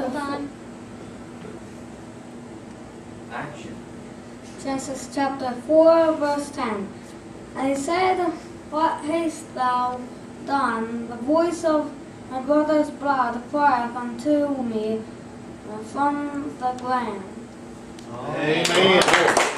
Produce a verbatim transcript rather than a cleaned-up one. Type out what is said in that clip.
chapter time. Action. Genesis chapter four, verse ten. And he said, What hast thou done? The voice of my brother's blood crieth unto me from the ground. Amen.